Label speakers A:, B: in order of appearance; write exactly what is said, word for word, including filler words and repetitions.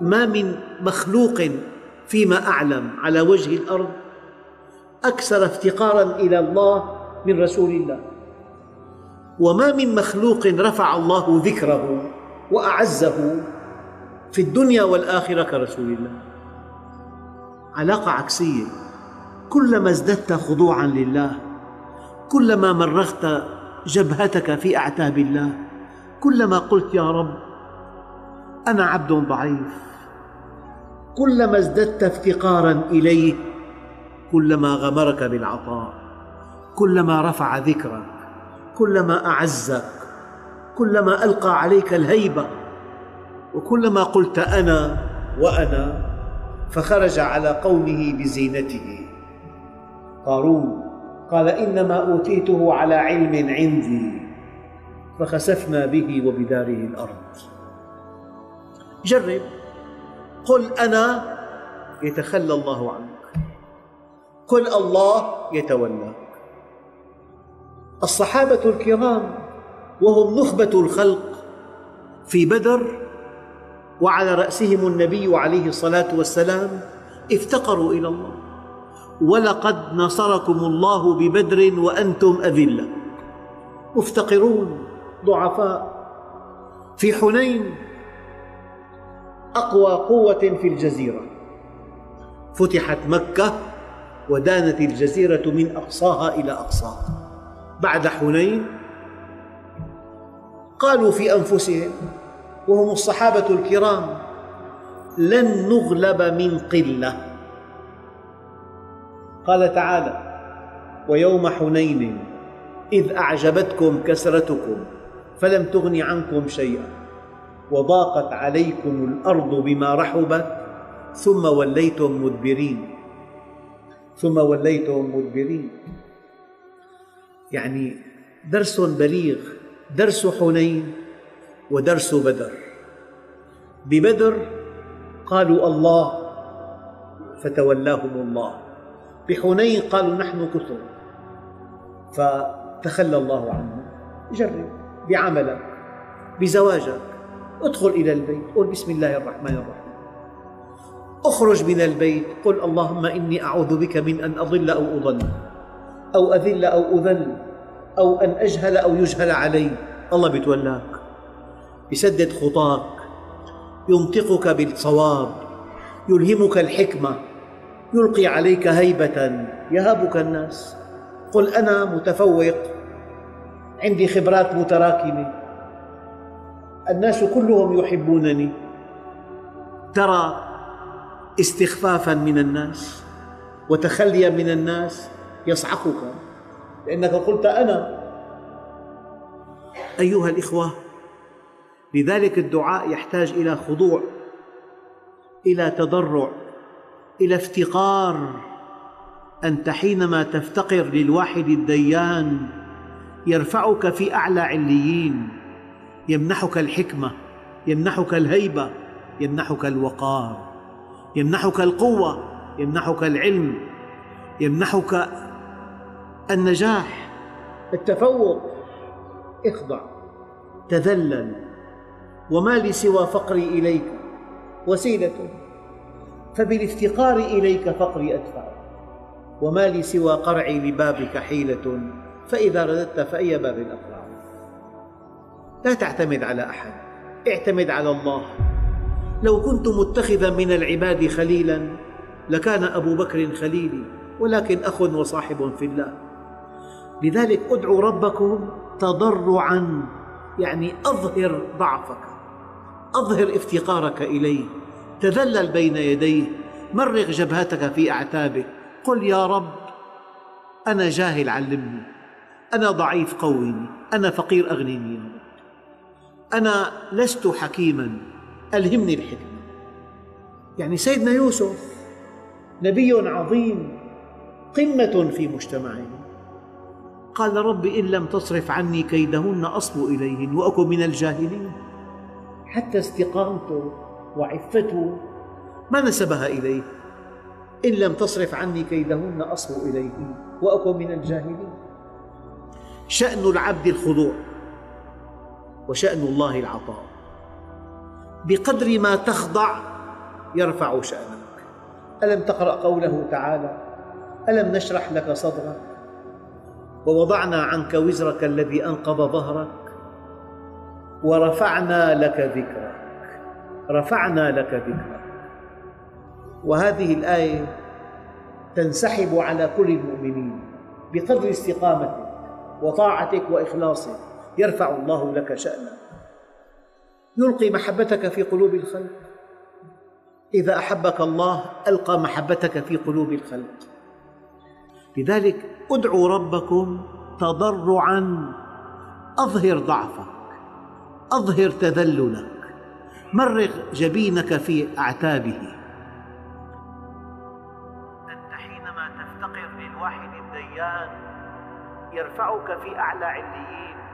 A: ما من مخلوق فيما أعلم على وجه الأرض أكثر افتقاراً إلى الله من رسول الله، وما من مخلوق رفع الله ذكره وأعزه في الدنيا والآخرة كرسول الله. علاقة عكسية، كلما ازددت خضوعاً لله، كلما مرغت جبهتك في أعتاب الله، كلما قلت يا رب أنا عبد ضعيف، كلما ازددت افتقاراً إليه، كلما غمرك بالعطاء، كلما رفع ذكرك، كلما أعزك، كلما ألقى عليك الهيبة، وكلما قلت أنا وأنا، فخرج على قومه بزينته. قارون قال إنما أوتيته على علم عندي فخسفنا به وبداره الأرض. جرب، قل أنا يتخلى الله عنك، قل الله يتولاك. الصحابة الكرام وهم نخبة الخلق في بدر وعلى رأسهم النبي عليه الصلاة والسلام افتقروا إلى الله، ولقد نصركم الله ببدر وأنتم أذلة، مفتقرون ضعفاء. في حنين أقوى قوة في الجزيرة، فتحت مكة ودانت الجزيرة من أقصاها إلى أقصاها. بعد حنين قالوا في أنفسهم وهم الصحابة الكرام لن نغلب من قلة. قال تعالى ويوم حنين إذ أعجبتكم كثرتكم فلم تغن عنكم شيئا وضاقت عليكم الأرض بما رحبت ثم وليتم مدبرين ثم وليتم مدبرين. يعني درس بليغ، درس حنين ودرس بدر. ببدر قالوا الله فتولاهم الله، بحنين قالوا نحن كثر فتخلى الله عنهم. جرب بعملك، بزواجك، ادخل إلى البيت قل بسم الله الرحمن الرحيم، اخرج من البيت قل اللهم إني أعوذ بك من أن أضل أو أضل أو أذل أو أذل أو أن أجهل أو يجهل علي. الله بيتولاك، يسدد خطاك، ينطقك بالصواب، يلهمك الحكمة، يلقي عليك هيبة يهابك الناس. قل أنا متفوق، عندي خبرات متراكمة، الناس كلهم يحبونني. ترى استخفافاً من الناس وتخلياً من الناس يصعقك لأنك قلت أنا. أيها الإخوة، لذلك الدعاء يحتاج إلى خضوع، إلى تضرع، إلى افتقار. أنت حينما تفتقر للواحد الديان يرفعك في أعلى عليين، يمنحك الحكمة، يمنحك الهيبة، يمنحك الوقار، يمنحك القوة، يمنحك العلم، يمنحك النجاح، التفوق. اخضع، تذلل. وما لي سوى فقري إليك وسيلة، فبالافتقار إليك فقري أدفع، وما لي سوى قرعي لبابك حيلة، فإذا رددت فأي باب أقرع. لا تعتمد على أحد، اعتمد على الله. لو كنت متخذا من العباد خليلا لكان أبو بكر خليلي، ولكن أخ وصاحب في الله. لذلك ادعوا ربكم تضرعا، يعني أظهر ضعفك، أظهر افتقارك إليه، تذلل بين يديه، مرغ جبهتك في أعتابه، قل يا رب أنا جاهل علمني، أنا ضعيف قويني، أنا فقير أغنيني، أنا لست حكيما ألهمني الحكمة. يعني سيدنا يوسف نبي عظيم، قمة في مجتمعه، قال رب إن لم تصرف عني كيدهن أصب إليهن وأكن من الجاهلين. حتى استقامته وعفته ما نسبها إليه، إن لم تصرف عني كيدهن أصب إليهن وأكن من الجاهلين. شأن العبد الخضوع وشأن الله العطاء. بقدر ما تخضع يرفع شأنك. ألم تقرأ قوله تعالى: ألم نشرح لك صدرك ووضعنا عنك وزرك الذي أنقض ظهرك ورفعنا لك ذكرك. رفعنا لك ذكرك. وهذه الآية تنسحب على كل المؤمنين بقدر استقامتك وطاعتك وإخلاصك، يرفع الله لك شأنك، يلقي محبتك في قلوب الخلق. إذا أحبك الله ألقى محبتك في قلوب الخلق. لذلك ادعوا ربكم تضرعاً، أظهر ضعفك، أظهر تذللك، مرغ جبينك في أعتابه. أنت حينما تفتقر للواحد الديان يرفعك في أعلى عليين،